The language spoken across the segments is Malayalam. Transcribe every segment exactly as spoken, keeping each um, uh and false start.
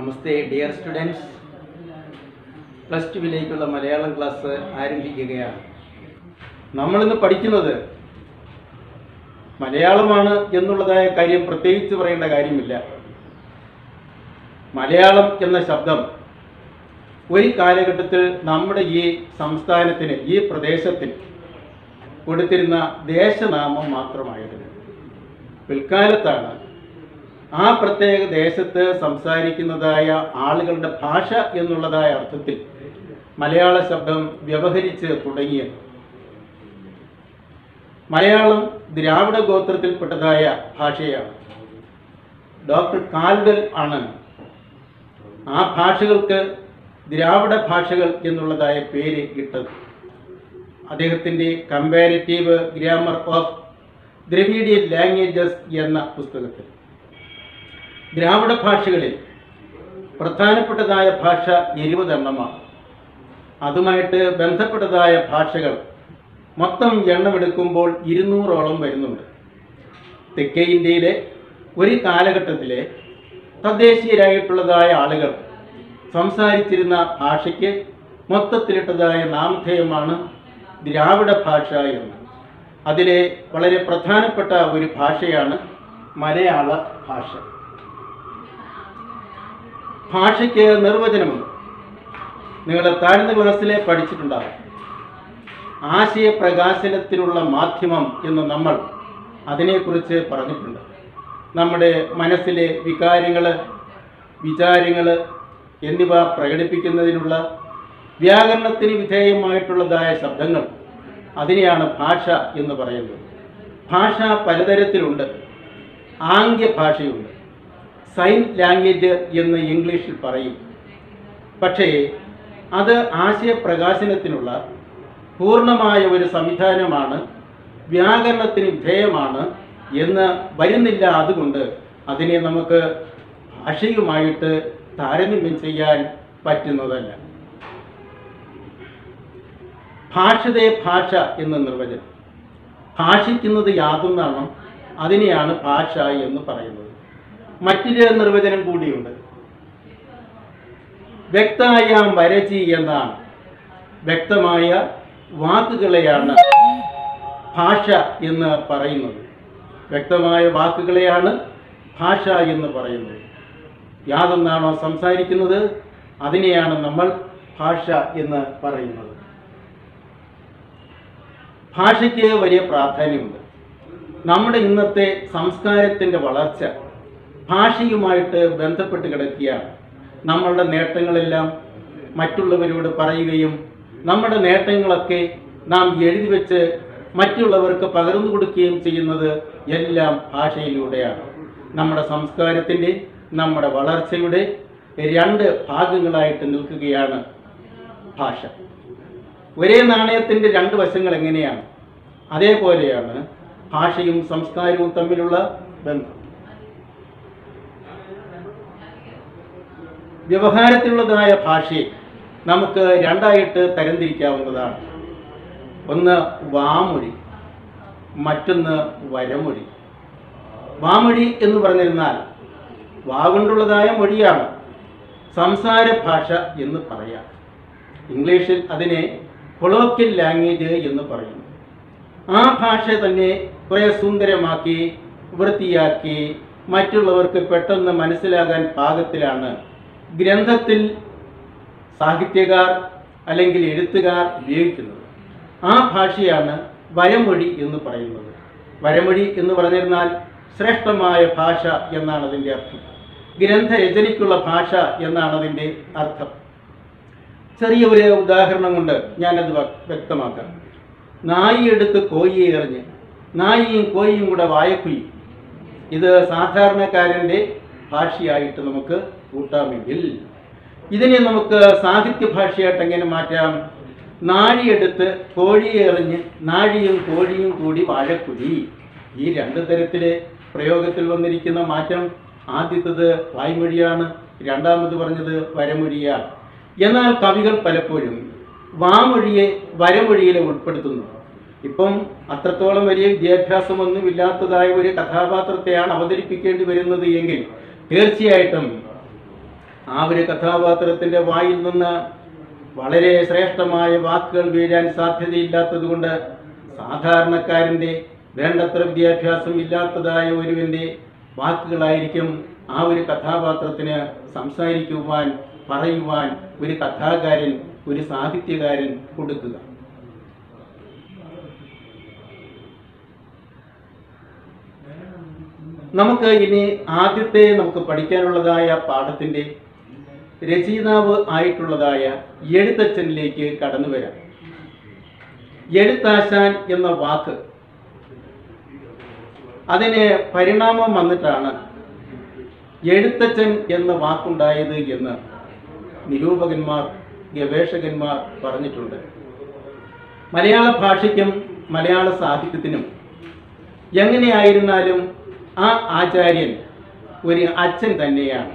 നമസ്തേ ഡിയർ സ്റ്റുഡൻസ്, പ്ലസ് ടുവിലേക്കുള്ള മലയാളം ക്ലാസ് ആരംഭിക്കുകയാണ്. നമ്മളിന്ന് പഠിക്കുന്നത് മലയാളമാണ് എന്നുള്ളതായ കാര്യം പ്രത്യേകിച്ച് പറയേണ്ട കാര്യമില്ല. മലയാളം എന്ന ശബ്ദം ഒരു കാലഘട്ടത്തിൽ നമ്മുടെ ഈ സംസ്ഥാനത്തിന്, ഈ പ്രദേശത്തിന് കൊടുത്തിരുന്ന ദേശനാമം മാത്രമായിരുന്നു. പിൽക്കാലത്താണ് ആ പ്രത്യേക ദേശത്ത് സംസാരിക്കുന്നതായ ആളുകളുടെ ഭാഷ എന്നുള്ളതായ അർത്ഥത്തിൽ മലയാള ശബ്ദം വ്യവഹരിച്ച് തുടങ്ങിയത്. മലയാളം ദ്രാവിഡ ഗോത്രത്തിൽപ്പെട്ടതായ ഭാഷയാണ്. ഡോക്ടർ കാൽഡൽ ആണ് ആ ഭാഷകൾക്ക് ദ്രാവിഡ ഭാഷകൾ എന്നുള്ളതായ പേര് ഇട്ടത്. അദ്ദേഹത്തിൻ്റെ comparative grammar of Dravidian languages എന്ന പുസ്തകത്തിൽ ദ്രാവിഡ ഭാഷകളിൽ പ്രധാനപ്പെട്ടതായ ഭാഷ എഴുപതെണ്ണമാണ്. അതുമായിട്ട് ബന്ധപ്പെട്ടതായ ഭാഷകൾ മൊത്തം എണ്ണമെടുക്കുമ്പോൾ ഇരുന്നൂറോളം വരുന്നുണ്ട്. തെക്കേ ഇന്ത്യയിലെ ഒരു കാലഘട്ടത്തിലെ തദ്ദേശീയരായിട്ടുള്ളതായ ആളുകൾ സംസാരിച്ചിരുന്ന ഭാഷയ്ക്ക് മൊത്തത്തിലിട്ടതായ നാമധേയമാണ് ദ്രാവിഡ ഭാഷ എന്ന്. അതിലെ വളരെ പ്രധാനപ്പെട്ട ഒരു ഭാഷയാണ് മലയാള ഭാഷ. ഭാഷയ്ക്ക് നിർവചനമുണ്ട്. നിങ്ങൾ താഴ്ന്ന ക്ലാസ്സിലെ പഠിച്ചിട്ടുണ്ടാകും. ആശയപ്രകാശനത്തിനുള്ള മാധ്യമം എന്ന് നമ്മൾ അതിനെക്കുറിച്ച് പറഞ്ഞിട്ടുണ്ട്. നമ്മുടെ മനസ്സിലെ വികാരങ്ങൾ, വിചാരങ്ങൾ എന്നിവ പ്രകടിപ്പിക്കുന്നതിനുള്ള വ്യാകരണത്തിന് വിധേയമായിട്ടുള്ളതായ ശബ്ദങ്ങൾ, അതിനെയാണ് ഭാഷ എന്ന് പറയുന്നത്. ഭാഷ പലതരത്തിലുണ്ട്. ആംഗ്യ ഭാഷയുണ്ട്, സൈൻ ലാംഗ്വേജ് എന്ന് ഇംഗ്ലീഷിൽ പറയും. പക്ഷേ അത് ആശയപ്രകാശനത്തിനുള്ള പൂർണ്ണമായ ഒരു സംവിധാനമാണ്, വ്യാകരണത്തിന് വിധേയമാണ് എന്ന് വരുന്നില്ല. അതുകൊണ്ട് അതിനെ നമുക്ക് ഭാഷയുമായിട്ട് താരതമ്യം ചെയ്യാൻ പറ്റുന്നതല്ല. ഭാഷതേ ഭാഷ എന്ന നിർവചനം. ഭാഷിക്കുന്നത് യാതൊന്നാണോ അതിനെയാണ് ഭാഷ എന്ന് പറയുന്നത്. മറ്റൊരു നിർവചനം കൂടിയുണ്ട്. വ്യക്തായാം വരചി എന്നാണ്. വ്യക്തമായ വാക്കുകളെയാണ് ഭാഷ എന്ന് പറയുന്നത്. വ്യക്തമായ വാക്കുകളെയാണ് ഭാഷ എന്ന് പറയുന്നത്. യാതൊന്നാണോ സംസാരിക്കുന്നത് അതിനെയാണ് നമ്മൾ ഭാഷ എന്ന് പറയുന്നത്. ഭാഷയ്ക്ക് വലിയ പ്രാധാന്യമുണ്ട്. നമ്മുടെ ഇന്നത്തെ സംസ്കാരത്തിൻ്റെ വളർച്ച ഭാഷയുമായിട്ട് ബന്ധപ്പെട്ട് കിടക്കുകയാണ്. നമ്മളുടെ നേട്ടങ്ങളെല്ലാം മറ്റുള്ളവരോട് പറയുകയും നമ്മുടെ നേട്ടങ്ങളൊക്കെ നാം എഴുതി വെച്ച് മറ്റുള്ളവർക്ക് പകർന്നു കൊടുക്കുകയും ചെയ്യുന്നത് എല്ലാം ഭാഷയിലൂടെയാണ്. നമ്മുടെ സംസ്കാരത്തിൻ്റെ, നമ്മുടെ വളർച്ചയുടെ രണ്ട് ഭാഗങ്ങളായിട്ട് നിൽക്കുകയാണ് ഭാഷ. ഒരേ നാണയത്തിൻ്റെ രണ്ട് വശങ്ങൾ എങ്ങനെയാണ്, അതേപോലെയാണ് ഭാഷയും സംസ്കാരവും തമ്മിലുള്ള ബന്ധം. വ്യവഹാരത്തിലുള്ളതായ ഭാഷയെ നമുക്ക് രണ്ടായിട്ട് തരംതിരിക്കാവുന്നതാണ്. ഒന്ന് വാമൊഴി, മറ്റൊന്ന് വരമൊഴി. വാമൊഴി എന്ന് പറഞ്ഞിരുന്നാൽ വാഗൊണ്ടുള്ളതായ മൊഴിയാണ്, സംസാര ഭാഷ എന്ന് പറയാം. ഇംഗ്ലീഷിൽ അതിനെ കൊളോക്യൽ ലാംഗ്വേജ് എന്ന് പറയുന്നു. ആ ഭാഷ തന്നെ കുറേ സുന്ദരമാക്കി, വൃത്തിയാക്കി, മറ്റുള്ളവർക്ക് പെട്ടെന്ന് മനസ്സിലാകാൻ പാകത്തിലാണ് ഗ്രന്ഥത്തിൽ സാഹിത്യകാർ അല്ലെങ്കിൽ എഴുത്തുകാർ ഉപയോഗിക്കുന്നത്. ആ ഭാഷയാണ് വരമൊഴി എന്ന് പറയുന്നത്. വരമൊഴി എന്ന് പറഞ്ഞിരുന്നാൽ ശ്രേഷ്ഠമായ ഭാഷ എന്നാണ് അതിൻ്റെ അർത്ഥം. ഗ്രന്ഥരചനയ്ക്കുള്ള ഭാഷ എന്നാണ് അതിൻ്റെ അർത്ഥം. ചെറിയ ഒരു ഉദാഹരണം കൊണ്ട് ഞാനത് വ്യക്തമാക്കാം. നായി എടുത്ത് കോഴിയെ എറിഞ്ഞ് നായിയും കോഴിയും കൂടെ വായക്കുയി. ഇത് സാധാരണക്കാരൻ്റെ ഭാഷയായിട്ട് നമുക്ക് കൂട്ടാമെങ്കിൽ ഇതിനെ നമുക്ക് സാഹിത്യ ഭാഷയായിട്ട് എങ്ങനെ മാറ്റാം? നാഴിയെടുത്ത് കോഴിയെ എറിഞ്ഞ് നാഴിയും കോഴിയും കൂടി വാഴക്കുഴി. ഈ രണ്ട് തരത്തിലെ പ്രയോഗത്തിൽ വന്നിരിക്കുന്ന മാറ്റം, ആദ്യത്തത് വായ്മൊഴിയാണ്, രണ്ടാമത് പറഞ്ഞത് വരമൊഴിയാണ്. എന്നാൽ കവികൾ പലപ്പോഴും വാമൊഴിയെ വരമൊഴിയിൽ ഉൾപ്പെടുത്തുന്നു. ഇപ്പം അത്രത്തോളം വലിയ വിദ്യാഭ്യാസമൊന്നുമില്ലാത്തതായ ഒരു കഥാപാത്രത്തെയാണ് അവതരിപ്പിക്കേണ്ടി വരുന്നത് എങ്കിൽ തീർച്ചയായിട്ടും ആ ഒരു കഥാപാത്രത്തിൻ്റെ വായിൽ നിന്ന് വളരെ ശ്രേഷ്ഠമായ വാക്കുകൾ വീഴാൻ സാധ്യതയില്ലാത്തതുകൊണ്ട് സാധാരണക്കാരൻ്റെ വേണ്ടത്ര വിദ്യാഭ്യാസം ഇല്ലാത്തതായ ഒരുവൻ്റെ വാക്കുകളായിരിക്കും ആ ഒരു കഥാപാത്രത്തിന് സംസാരിക്കുവാൻ, പറയുവാൻ ഒരു കഥാകാരൻ, ഒരു സാഹിത്യകാരൻ കൊടുക്കുക. നമുക്ക് ഇനി ആദ്യത്തെ നമുക്ക് പഠിക്കാനുള്ളതായ പാഠത്തിൻ്റെ രചയിതാവ് ആയിട്ടുള്ളതായ എഴുത്തച്ഛനിലേക്ക് കടന്നു വരാം. എഴുത്താശാൻ എന്ന വാക്ക് അതിന് പരിണാമം വന്നിട്ടാണ് എഴുത്തച്ഛൻ എന്ന വാക്കുണ്ടായത് എന്ന് നിരൂപകന്മാർ, ഗവേഷകന്മാർ പറഞ്ഞിട്ടുണ്ട്. മലയാള ഭാഷയ്ക്കും മലയാള സാഹിത്യത്തിനും എങ്ങനെയായിരുന്നാലും ആ ആചാര്യൻ ഒരു അച്ഛൻ തന്നെയാണ്.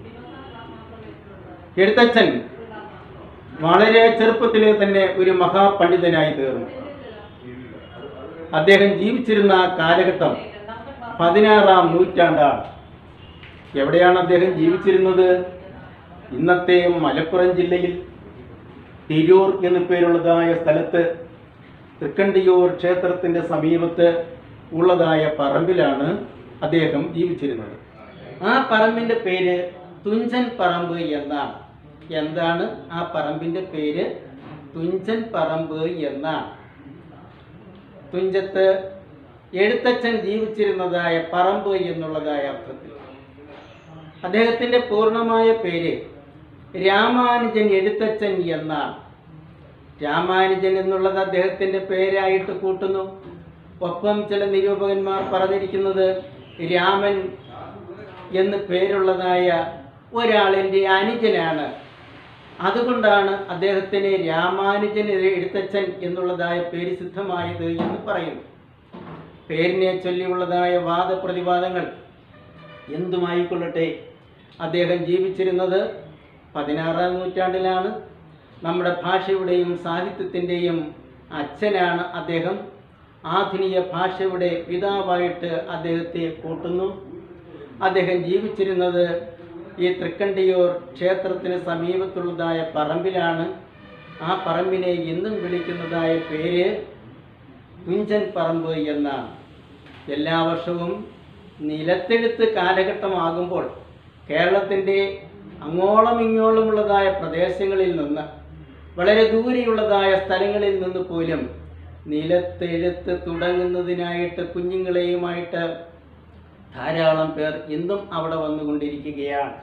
എഴുത്തച്ഛൻ വളരെ ചെറുപ്പത്തിലെ തന്നെ ഒരു മഹാപണ്ഡിതനായി തീർന്നു. അദ്ദേഹം ജീവിച്ചിരുന്ന കാലഘട്ടം പതിനാറാം നൂറ്റാണ്ടാണ്. എവിടെയാണ് അദ്ദേഹം ജീവിച്ചിരുന്നത്? ഇന്നത്തെ മലപ്പുറം ജില്ലയിൽ തിരൂർ എന്നു പേരുള്ളതായ സ്ഥലത്ത് തൃക്കണ്ടിയൂർ ക്ഷേത്രത്തിൻ്റെ സമീപത്ത് ഉള്ളതായ പറമ്പിലാണ് അദ്ദേഹം ജീവിച്ചിരുന്നത്. ആ പറമ്പിൻ്റെ പേര് തുഞ്ചൻ പറമ്പ് എന്നാണ്. എന്താണ് ആ പറമ്പിൻ്റെ പേര്? തുഞ്ചൻ പറമ്പ് എന്നാണ്. തുഞ്ചത്ത് എഴുത്തച്ഛൻ ജീവിച്ചിരുന്നതായ പറമ്പ് എന്നുള്ളതായ അർത്ഥത്തിൽ. അദ്ദേഹത്തിൻ്റെ പൂർണ്ണമായ പേര് രാമാനുജൻ എഴുത്തച്ഛൻ എന്നാണ്. രാമാനുജൻ എന്നുള്ളത് അദ്ദേഹത്തിൻ്റെ പേരായിട്ട് കൂട്ടുന്നു. ഒപ്പം ചില നിരൂപകന്മാർ പറഞ്ഞിരിക്കുന്നത് രാമൻ എന്ന് പേരുള്ളതായ ഒരാളിൻ്റെ അനുജനാണ്, അതുകൊണ്ടാണ് അദ്ദേഹത്തിന് രാമാനുജൻ എഴുത്തച്ഛൻ എന്നുള്ളതായ പേര് സിദ്ധമായത് എന്ന് പറയുന്നു. പേരിനെ ചൊല്ലിയുള്ളതായ വാദപ്രതിവാദങ്ങൾ എന്തുമായിക്കൊള്ളട്ടെ, അദ്ദേഹം ജീവിച്ചിരുന്നത് പതിനാറാം നൂറ്റാണ്ടിലാണ്. നമ്മുടെ ഭാഷയുടെയും സാഹിത്യത്തിൻ്റെയും അച്ഛനാണ് അദ്ദേഹം. ആധുനിക ഭാഷയുടെ പിതാവായിട്ട് അദ്ദേഹത്തെ കൂട്ടുന്നു. അദ്ദേഹം ജീവിച്ചിരുന്നത് ഈ തൃക്കണ്ടിയൂർ ക്ഷേത്രത്തിന് സമീപത്തുള്ളതായ പറമ്പിലാണ്. ആ പറമ്പിനെ എന്നും വിളിക്കുന്നതായ പേര് തുഞ്ചൻ പറമ്പ് എന്നാണ്. എല്ലാ വർഷവും നിലത്തെഴുത്ത് കാലഘട്ടമാകുമ്പോൾ കേരളത്തിൻ്റെ അങ്ങോളം ഇങ്ങോളമുള്ളതായ പ്രദേശങ്ങളിൽ നിന്ന്, വളരെ ദൂരെയുള്ളതായ സ്ഥലങ്ങളിൽ നിന്ന് പോലും നിലത്തെഴുത്ത് തുടങ്ങുന്നതിനായിട്ട് കുഞ്ഞുങ്ങളെയുമായിട്ട് ധാരാളം പേർ ഇന്നും അവിടെ വന്നുകൊണ്ടിരിക്കുകയാണ്.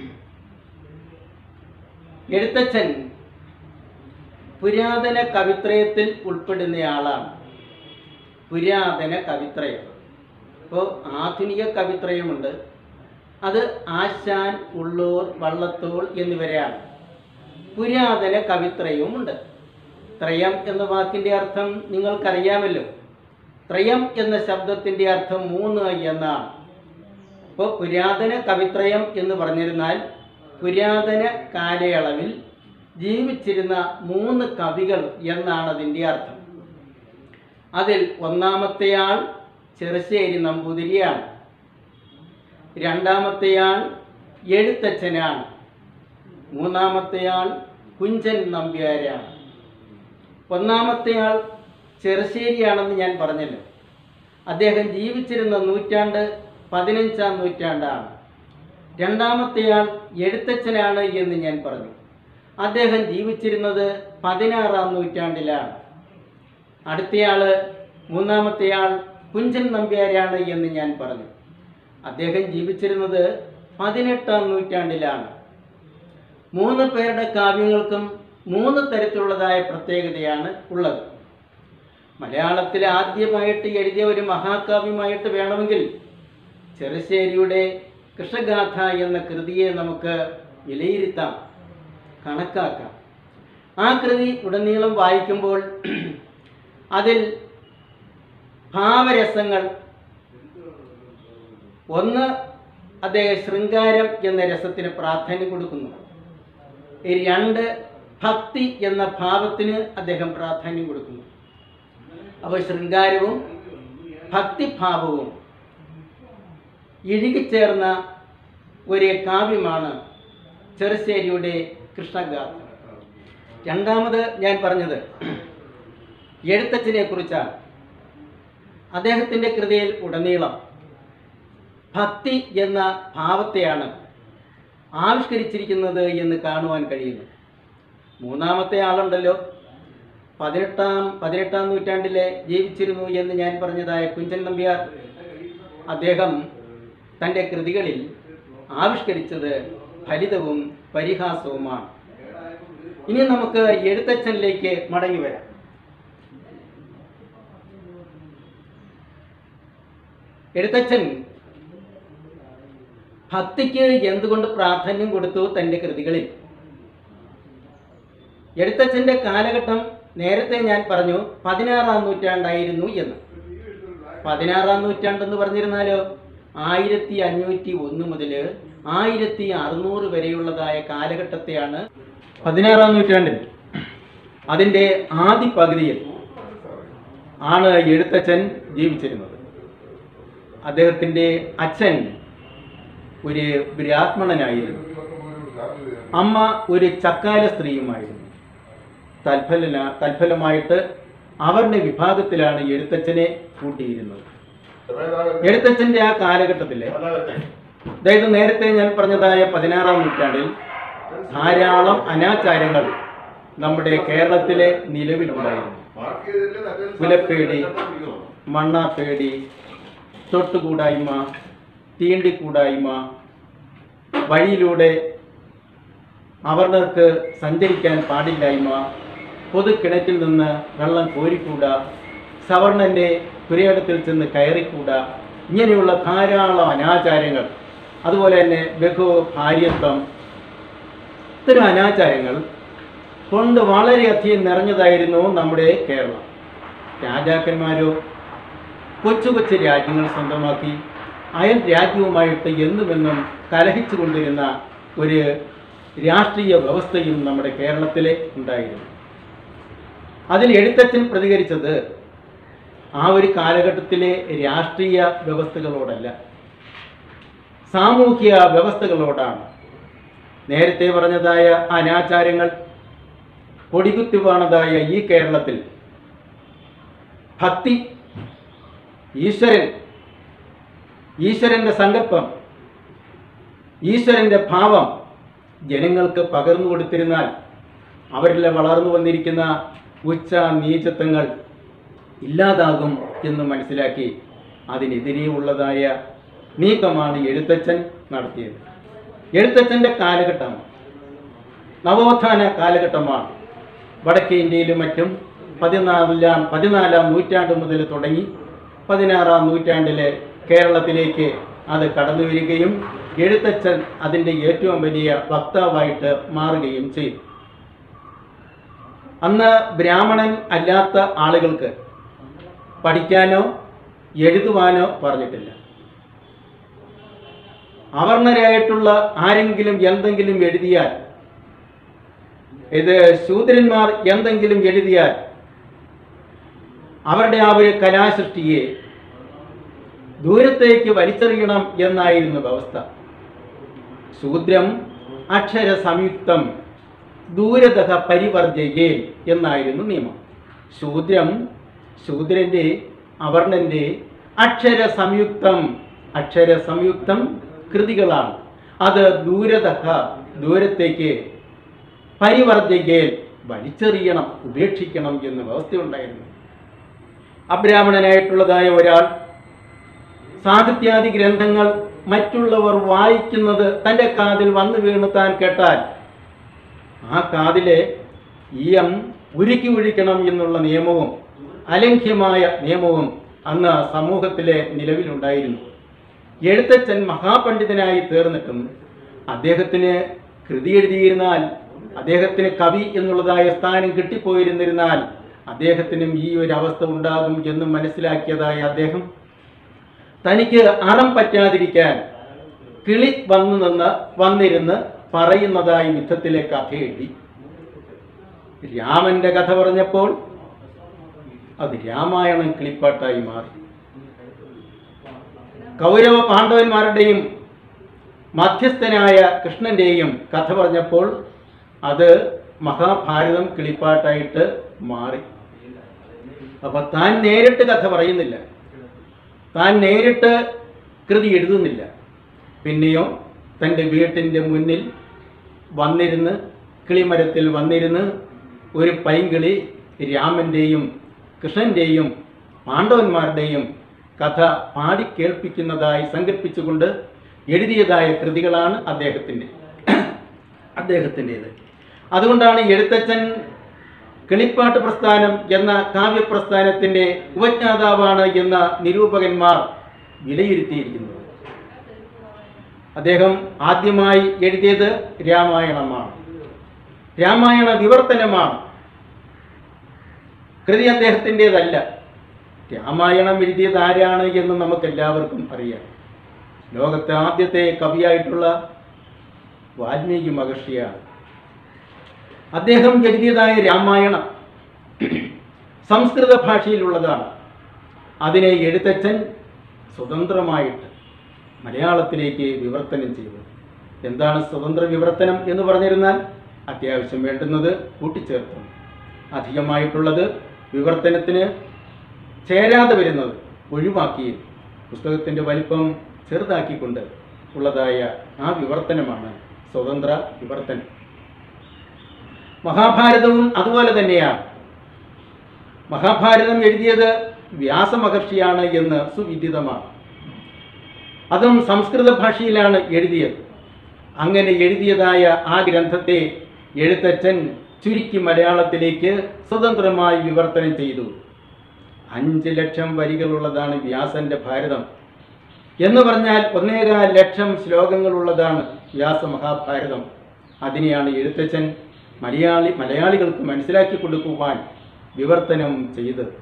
എഴുത്തച്ഛൻ പുരാതന കവിത്രയത്തിൽ ഉൾപ്പെടുന്നയാളാണ്. പുരാതന കവിത്രയം. ഇപ്പോൾ ആധുനിക കവിത്രയമുണ്ട്, അത് ആശാൻ, ഉള്ളൂർ, വള്ളത്തോൾ എന്നിവരെയാണ്. പുരാതന കവിത്രയവുമുണ്ട്. ത്രയം എന്ന വാക്കിൻ്റെ അർത്ഥം നിങ്ങൾക്കറിയാമല്ലോ. ത്രയം എന്ന ശബ്ദത്തിൻ്റെ അർത്ഥം മൂന്ന് എന്നാണ്. അപ്പോൾ പുരാതന കവിത്രയം എന്ന് പറഞ്ഞിരുന്നാൽ പുരാതന കാലയളവിൽ ജീവിച്ചിരുന്ന മൂന്ന് കവികൾ എന്നാണ് അതിൻ്റെ അർത്ഥം. അതിൽ ഒന്നാമത്തെയാൾ ചെറുശ്ശേരി നമ്പൂതിരിയാണ്. രണ്ടാമത്തെയാൾ എഴുത്തച്ഛനാണ്. മൂന്നാമത്തെയാൾ കുഞ്ചൻ നമ്പ്യാരാണ്. ഒന്നാമത്തെയാൾ ചെറുശ്ശേരിയാണെന്ന് ഞാൻ പറഞ്ഞല്ലോ. അദ്ദേഹം ജീവിച്ചിരുന്ന നൂറ്റാണ്ട് പതിനഞ്ചാം നൂറ്റാണ്ടാണ്. രണ്ടാമത്തെയാൾ എഴുത്തച്ഛനാണ് എന്ന് ഞാൻ പറഞ്ഞു. അദ്ദേഹം ജീവിച്ചിരുന്നത് പതിനാറാം നൂറ്റാണ്ടിലാണ്. അടുത്തയാൾ മൂന്നാമത്തെയാൾ കുഞ്ചൻ നമ്പ്യാരാണ് എന്ന് ഞാൻ പറഞ്ഞു. അദ്ദേഹം ജീവിച്ചിരുന്നത് പതിനെട്ടാം നൂറ്റാണ്ടിലാണ്. മൂന്ന് പേരുടെ കാവ്യങ്ങൾക്കും മൂന്ന് തരത്തിലുള്ളതായ പ്രത്യേകതയാണ് ഉള്ളത്. മലയാളത്തിൽ ആദ്യമായിട്ട് എഴുതിയ ഒരു മഹാകാവ്യമായിട്ട് വേണമെങ്കിൽ ചെറുശ്ശേരിയുടെ കൃഷ്ണഗാഥ എന്ന കൃതിയെ നമുക്ക് വിലയിരുത്താം, കണക്കാക്കാം. ആ കൃതി ഉടനീളം വായിക്കുമ്പോൾ അതിൽ ഭാവരസങ്ങൾ, ഒന്ന് അദ്ദേഹം ശൃംഗാരം എന്ന രസത്തിന് പ്രാധാന്യം കൊടുക്കുന്നു. രണ്ട് ഭക്തി എന്ന ഭാവത്തിന് അദ്ദേഹം പ്രാധാന്യം കൊടുക്കുന്നു. അപ്പോൾ ശൃംഗാരവും ഭക്തിഭാവവും ഇഴുകിച്ചേർന്ന ഒരു കാവ്യമാണ് ചെറുശ്ശേരിയുടെ കൃഷ്ണഗാഥ. രണ്ടാമത് ഞാൻ പറഞ്ഞത് എഴുത്തച്ഛനെ കുറിച്ചാണ്. അദ്ദേഹത്തിൻ്റെ കൃതിയിൽ ഉടനീളം ഭക്തി എന്ന ഭാവത്തെയാണ് ആവിഷ്കരിച്ചിരിക്കുന്നത് എന്ന് കാണുവാൻ കഴിയുന്നു. മൂന്നാമത്തെ ആളുണ്ടല്ലോ, പതിനെട്ടാം പതിനെട്ടാം നൂറ്റാണ്ടിലെ ജീവിച്ചിരുന്നു എന്ന് ഞാൻ പറഞ്ഞതായ കുഞ്ചൻ നമ്പ്യാർ. അദ്ദേഹം തൻ്റെ കൃതികളിൽ ആവിഷ്കരിച്ചത് ഫലിതവും പരിഹാസവുമാണ്. ഇനി നമുക്ക് എഴുത്തച്ഛനിലേക്ക് മടങ്ങി വരാം. എഴുത്തച്ഛൻ ഭക്തിക്ക് എന്തുകൊണ്ട് പ്രാധാന്യം കൊടുത്തു തൻ്റെ കൃതികളിൽ? എഴുത്തച്ഛൻ്റെ കാലഘട്ടം നേരത്തെ ഞാൻ പറഞ്ഞു പതിനാറാം നൂറ്റാണ്ടായിരുന്നു എന്ന്. പതിനാറാം നൂറ്റാണ്ടെന്ന് പറഞ്ഞിരുന്നാലോ ആയിരത്തി അഞ്ഞൂറ്റി ഒന്ന് മുതൽ ആയിരത്തി അറുന്നൂറ് വരെയുള്ളതായ കാലഘട്ടത്തെയാണ് പതിനാറാം നൂറ്റാണ്ടിൽ. അതിൻ്റെ ആദ്യ പകുതിയിൽ ആണ് എഴുത്തച്ഛൻ ജീവിച്ചിരുന്നത്. അദ്ദേഹത്തിൻ്റെ അച്ഛൻ ഒരു ബ്രാഹ്മണനായിരുന്നു, അമ്മ ഒരു ചക്കാല സ്ത്രീയുമായിരുന്നു. തൽഫല തൽഫലമായിട്ട് അവരുടെ വിഭാഗത്തിലാണ് എഴുത്തച്ഛനെ കൂട്ടിയിരുന്നത്. എഴുത്തച്ഛൻ്റെ ആ കാലഘട്ടത്തിലെ, അതായത് നേരത്തെ ഞാൻ പറഞ്ഞതായ പതിനാറാം നൂറ്റാണ്ടിൽ ധാരാളം അനാചാരങ്ങൾ നമ്മുടെ കേരളത്തിലെ നിലവിലുണ്ടായിരുന്നു. കുലപ്പേടി, മണ്ണാപ്പേടി, തൊട്ടുകൂടായ്മ, തീണ്ടിക്കൂടായ്മ, വഴിയിലൂടെ അവർണർക്ക് സഞ്ചരിക്കാൻ പാടില്ലായ്മ, പൊതുകിണറ്റിൽ നിന്ന് വെള്ളം കോരിക്കൂടാ, സവർണൻ്റെ പുരയിടത്തിൽ ചെന്ന് കയറിക്കൂടാ, ഇങ്ങനെയുള്ള ധാരാളം അനാചാരങ്ങൾ, അതുപോലെ തന്നെ ബഹു ഭാര്യത്വം, ഇത്തരം അനാചാരങ്ങൾ കൊണ്ട് വളരെയധികം നിറഞ്ഞതായിരുന്നു നമ്മുടെ കേരളം. രാജാക്കന്മാരോ കൊച്ചു കൊച്ചു രാജ്യങ്ങൾ സ്വന്തമാക്കി അയൽ രാജ്യവുമായിട്ട് എന്നുമെന്നും കലഹിച്ചു കൊണ്ടിരുന്ന ഒരു രാഷ്ട്രീയ വ്യവസ്ഥയും നമ്മുടെ കേരളത്തിൽ ഉണ്ടായിരുന്നു. അതിൽ എഴുത്തച്ഛൻ പ്രതികരിച്ചത് ആ ഒരു കാലഘട്ടത്തിലെ രാഷ്ട്രീയ വ്യവസ്ഥകളോടല്ല, സാമൂഹ്യ വ്യവസ്ഥകളോടാണ്. നേരത്തെ പറഞ്ഞതായ അനാചാരങ്ങൾ കൊടികുത്തിവാണതായ ഈ കേരളത്തിൽ ഭക്തി, ഈശ്വരൻ, ഈശ്വരൻ്റെ സങ്കല്പം, ഈശ്വരൻ്റെ ഭാവം ജനങ്ങൾക്ക് പകർന്നു കൊടുത്തിരുന്നാൽ അവരിൽ വളർന്നു വന്നിരിക്കുന്ന ഉച്ച നീചത്വങ്ങൾ ഇല്ലാതാകും എന്ന് മനസ്സിലാക്കി അതിനെതിരെ ഉള്ളതായ നീക്കമാണ് എഴുത്തച്ഛൻ നടത്തിയത്. എഴുത്തച്ഛൻ്റെ കാലഘട്ടം നവോത്ഥാന കാലഘട്ടമാണ്. വടക്കേ ഇന്ത്യയിലും മറ്റും പതിനാലാം പതിനാലാം നൂറ്റാണ്ട് മുതൽ തുടങ്ങി പതിനാറാം നൂറ്റാണ്ടിലെ കേരളത്തിലേക്ക് അത് കടന്നു വരികയും എഴുത്തച്ഛൻ അതിൻ്റെ ഏറ്റവും വലിയ വക്താവായിട്ട് മാറുകയും ചെയ്തു. അന്ന് ബ്രാഹ്മണൻ അല്ലാത്ത ആളുകൾക്ക് പഠിക്കാനോ എഴുതുവാനോ പറഞ്ഞിട്ടില്ല. അവർണരായിട്ടുള്ള ആരെങ്കിലും എന്തെങ്കിലും എഴുതിയാൽ, ഇത് ശൂദ്രന്മാർ എന്തെങ്കിലും എഴുതിയാൽ അവരുടെ ആ ഒരു കലാസൃഷ്ടിയെ ദൂരത്തേക്ക് വലിച്ചെറിയണം എന്നായിരുന്നു വ്യവസ്ഥ. ശൂദ്രം അക്ഷര സംയുക്തം ദൂരതഃ പരിവർജയേ എന്നായിരുന്നു നിയമം. ശൂദ്രം ശൂദ്രൻ്റെ അവർണൻ്റെ അക്ഷര സംയുക്തം അക്ഷര സംയുക്തം കൃതികളാണ്. അത് ദൂരതഃ ദൂരത്തേക്ക് പരിവർജയേ വലിച്ചെറിയണം, ഉപേക്ഷിക്കണം എന്ന് വ്യവസ്ഥയുണ്ടായിരുന്നു. അബ്രാഹ്മണനായിട്ടുള്ളതായ ഒരാൾ സാഹിത്യാദി ഗ്രന്ഥങ്ങൾ മറ്റുള്ളവർ വായിക്കുന്നത് തൻ്റെ കാതിൽ വന്നു വീണ് താൻ കേട്ടാൽ ആ കാതിലെ ഈയം ഉരുക്കി ഒഴിക്കണം എന്നുള്ള നിയമവും അലംഘ്യമായ നിയമവും അന്ന് സമൂഹത്തിലെ നിലവിലുണ്ടായിരുന്നു. എഴുത്തച്ഛൻ മഹാപണ്ഡിതനായി തീർന്നിട്ടും അദ്ദേഹത്തിന് കൃതി എഴുതിയിരുന്നാൽ, അദ്ദേഹത്തിന് കവി എന്നുള്ളതായ സ്ഥാനം കിട്ടിപ്പോയിരുന്നിരുന്നാൽ അദ്ദേഹത്തിനും ഈ ഒരു അവസ്ഥ ഉണ്ടാകും എന്ന് മനസ്സിലാക്കിയതായ അദ്ദേഹം തനിക്ക് അറം പറ്റാതിരിക്കാൻ കിളി വന്നു നിന്ന് വന്നിരുന്ന് പറയുന്നതായി യുദ്ധത്തിലെ കഥ എഴുതി. രാമന്റെ കഥ പറഞ്ഞപ്പോൾ അത് രാമായണം കിളിപ്പാട്ടായി മാറി. കൗരവ പാണ്ഡവന്മാരുടെയും മധ്യസ്ഥനായ കൃഷ്ണൻ്റെയും കഥ പറഞ്ഞപ്പോൾ അത് മഹാഭാരതം കിളിപ്പാട്ടായിട്ട് മാറി. അപ്പം താൻ നേരിട്ട് കഥ പറയുന്നില്ല, താൻ നേരിട്ട് കൃതി എഴുതുന്നില്ല. പിന്നെയോ തൻ്റെ വീട്ടിൻ്റെ മുന്നിൽ വന്നിരുന്ന്, കിളിമരത്തിൽ വന്നിരുന്ന് ഒരു പൈങ്കിളി രാമൻ്റെയും കൃഷ്ണൻ്റെയും പാണ്ഡവന്മാരുടെയും കഥ പാടി കേൾപ്പിക്കുന്നതായി സങ്കല്പിച്ചുകൊണ്ട് എഴുതിയതായ കൃതികളാണ് അദ്ദേഹത്തിൻ്റെ അദ്ദേഹത്തിൻ്റേത്. അതുകൊണ്ടാണ് എഴുത്തച്ഛൻ കിളിപ്പാട്ട് പ്രസ്ഥാനം എന്ന കാവ്യപ്രസ്ഥാനത്തിൻ്റെ ഉപജ്ഞാതാവാണ് എന്ന നിരൂപകന്മാർ വിലയിരുത്തിയിരിക്കുന്നത്. അദ്ദേഹം ആദ്യമായി എഴുതിയത് രാമായണമാണ്, രാമായണ വിവർത്തനമാണ്. കൃതി അദ്ദേഹത്തിൻ്റേതല്ല. രാമായണം എഴുതിയത് ആരാണ് എന്ന് നമുക്കെല്ലാവർക്കും അറിയാം. ലോകത്തെ ആദ്യത്തെ കവിയായിട്ടുള്ള വാൽമീകി മഹർഷിയാണ്. അദ്ദേഹം എഴുതിയതായ രാമായണം സംസ്കൃത ഭാഷയിലുള്ളതാണ്. അതിനെ എഴുത്തച്ഛൻ സ്വതന്ത്രമായിട്ട് മലയാളത്തിലേക്ക് വിവർത്തനം ചെയ്തു. എന്താണ് സ്വതന്ത്ര വിവർത്തനം എന്ന് പറഞ്ഞിരുന്നാൽ അത്യാവശ്യം വേണ്ടുന്നത് കൂട്ടിച്ചേർക്കുന്നു, അധികമായിട്ടുള്ളത് വിവർത്തനത്തിന് ചേരാതെ വരുന്നത് ഒഴിവാക്കി പുസ്തകത്തിൻ്റെ വലിപ്പം ചെറുതാക്കിക്കൊണ്ട് ഉള്ളതായ ആ വിവർത്തനമാണ് സ്വതന്ത്ര വിവർത്തനം. മഹാഭാരതവും അതുപോലെ തന്നെയാണ്. മഹാഭാരതം എഴുതിയത് വ്യാസമഹർഷിയാണ് എന്ന് സുവിദിതമാണ്. അതും സംസ്കൃത ഭാഷയിലാണ് എഴുതിയത്. അങ്ങനെ എഴുതിയതായ ആ ഗ്രന്ഥത്തെ എഴുത്തച്ഛൻ ചുരുക്കി മലയാളത്തിലേക്ക് സ്വതന്ത്രമായി വിവർത്തനം ചെയ്തു. അഞ്ച് ലക്ഷം വരികളുള്ളതാണ് വ്യാസന്റെ ഭാരതം എന്ന് പറഞ്ഞാൽ ഒന്നേകാൽ ലക്ഷം ശ്ലോകങ്ങളുള്ളതാണ് വ്യാസമഹാഭാരതം. അതിനെയാണ് എഴുത്തച്ഛൻ മലയാളി മലയാളികൾക്ക് മനസ്സിലാക്കി കൊടുക്കുവാൻ വിവർത്തനം ചെയ്തത്.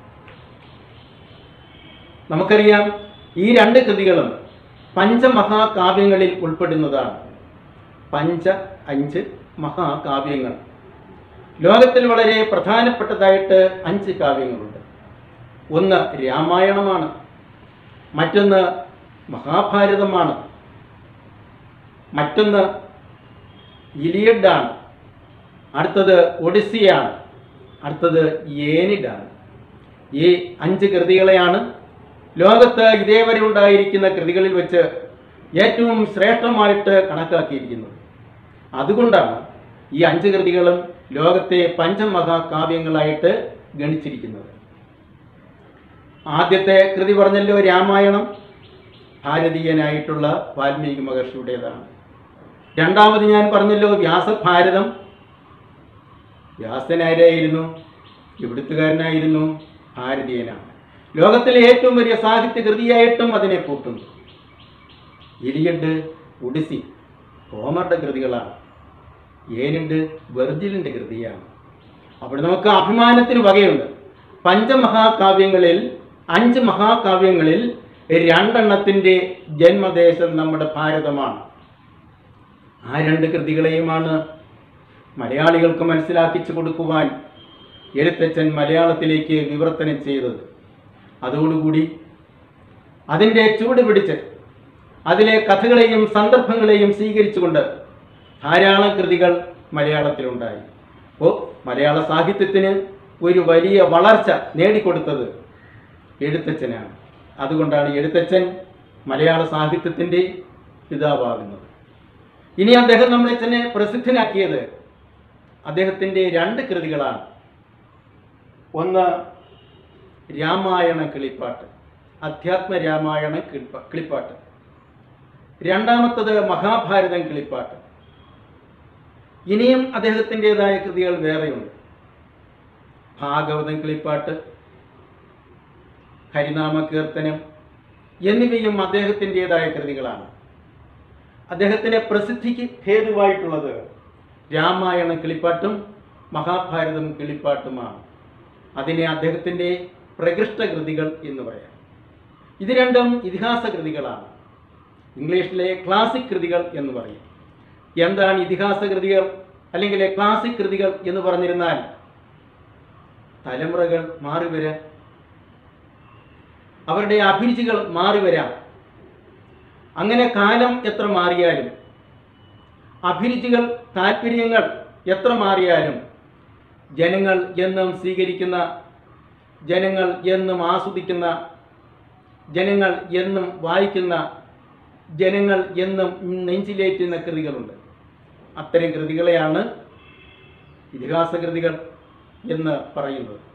നമുക്കറിയാം, ഈ രണ്ട് കൃതികളും പഞ്ചമഹാകാവ്യങ്ങളിൽ ഉൾപ്പെടുന്നതാണ്. പഞ്ച അഞ്ച് മഹാകാവ്യങ്ങൾ. ലോകത്തിൽ വളരെ പ്രധാനപ്പെട്ടതായിട്ട് അഞ്ച് കാവ്യങ്ങളുണ്ട്. ഒന്ന് രാമായണമാണ്, മറ്റൊന്ന് മഹാഭാരതമാണ്, മറ്റൊന്ന് ഇലിയഡാണ്, അടുത്തത് ഒഡിസിയാണ്, അടുത്തത് ഏനിഡാണ്. ഈ അഞ്ച് കൃതികളെയാണ് ലോകത്ത് ഇതേവരെ ഉണ്ടായിരിക്കുന്ന കൃതികളിൽ വെച്ച് ഏറ്റവും ശ്രേഷ്ഠമായിട്ട് കണക്കാക്കിയിരിക്കുന്നത്. അതുകൊണ്ടാണ് ഈ അഞ്ച് കൃതികളും ലോകത്തെ പഞ്ചമഹാകാവ്യങ്ങളായിട്ട് ഗണിച്ചിരിക്കുന്നത്. ആദ്യത്തെ കൃതി പറഞ്ഞല്ലോ രാമായണം, ഭാരതീയനായിട്ടുള്ള വാൽമീകി മഹർഷിയുടേതാണ്. രണ്ടാമത് ഞാൻ പറഞ്ഞല്ലോ വ്യാസഭാരതം. വ്യാസനാരായിരുന്നു? ഇവിടുത്തുകാരനായിരുന്നു, ഭാരതീയനാണ്. ലോകത്തിലെ ഏറ്റവും വലിയ സാഹിത്യ കൃതിയായിട്ടും അതിനെ കൂട്ടുന്നു. Iliad, Odyssey ഹോമറുടെ കൃതികളാണ്. ഏനിഡ് വെർജിലിൻ്റെ കൃതിയാണ്. അവിടെ നമുക്ക് അഭിമാനത്തിന് വകയുണ്ട്. പഞ്ചമഹാകാവ്യങ്ങളിൽ അഞ്ച് മഹാകാവ്യങ്ങളിൽ രണ്ടെണ്ണത്തിൻ്റെ ജന്മദേശം നമ്മുടെ ഭാരതമാണ്. ആ രണ്ട് കൃതികളെയുമാണ് മലയാളികൾക്ക് മനസ്സിലാക്കിച്ചു കൊടുക്കുവാൻ എഴുത്തച്ഛൻ മലയാളത്തിലേക്ക് വിവർത്തനം ചെയ്തത്. അതോടുകൂടി അതിൻ്റെ ചുവട് പിടിച്ച് അതിലെ കഥകളെയും സന്ദർഭങ്ങളെയും സ്വീകരിച്ചുകൊണ്ട് ധാരാളം കൃതികൾ മലയാളത്തിലുണ്ടായി. അപ്പോൾ മലയാള സാഹിത്യത്തിന് ഒരു വലിയ വളർച്ച നേടിക്കൊടുത്തത് എഴുത്തച്ഛനാണ്. അതുകൊണ്ടാണ് എഴുത്തച്ഛൻ മലയാള സാഹിത്യത്തിൻ്റെ പിതാവാകുന്നത്. ഇനി അദ്ദേഹം നമ്മളെ തന്നെ പ്രസിദ്ധനാക്കിയത് അദ്ദേഹത്തിൻ്റെ രണ്ട് കൃതികളാണ്. ഒന്ന് രാമായണ കിളിപ്പാട്ട്, അധ്യാത്മ രാമായണ കിളിപ്പ കിളിപ്പാട്ട് രണ്ടാമത്തത് മഹാഭാരതം കിളിപ്പാട്ട്. ഇനിയും അദ്ദേഹത്തിൻ്റെതായ കൃതികൾ വേറെയുണ്ട്. ഭാഗവതം കിളിപ്പാട്ട്, ഹരിനാമ കീർത്തനം എന്നിവയും അദ്ദേഹത്തിൻ്റെതായ കൃതികളാണ്. അദ്ദേഹത്തിൻ്റെ പ്രസിദ്ധിക്ക് ഹേതുവായിട്ടുള്ളത് രാമായണ കിളിപ്പാട്ടും മഹാഭാരതം കിളിപ്പാട്ടുമാണ്. അതിനെ അദ്ദേഹത്തിൻ്റെ പ്രകൃഷ്ട കൃതികൾ എന്ന് പറയാം. ഇത് രണ്ടും ഇതിഹാസ കൃതികളാണ്. ഇംഗ്ലീഷിലെ ക്ലാസിക് കൃതികൾ എന്ന് പറയും. എന്താണ് ഇതിഹാസ കൃതികൾ അല്ലെങ്കിൽ ക്ലാസിക് കൃതികൾ എന്ന് പറഞ്ഞിരുന്നാൽ തലമുറകൾ മാറിവരാം, അവരുടെ അഭിരുചികൾ മാറിവരാം. അങ്ങനെ കാലം എത്ര മാറിയാലും, അഭിരുചികൾ താല്പര്യങ്ങൾ എത്ര മാറിയാലും, ജനങ്ങൾ എന്നും സ്വീകരിക്കുന്ന, ജനങ്ങൾ എന്നും ആസ്വദിക്കുന്ന, ജനങ്ങൾ എന്നും വായിക്കുന്ന, ജനങ്ങൾ എന്നും നെഞ്ചിലേറ്റുന്ന കൃതികളുണ്ട്. അത്തരം കൃതികളെയാണ് ഇതിഹാസ കൃതികൾ എന്ന് പറയുന്നത്.